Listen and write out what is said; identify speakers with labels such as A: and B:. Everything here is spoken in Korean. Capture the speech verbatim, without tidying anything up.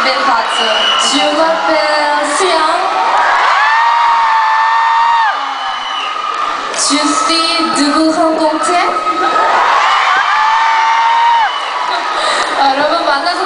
A: 네, 봤죠. 주마벨 수영. 주시 두부 항공체. 아, 여러분 만나서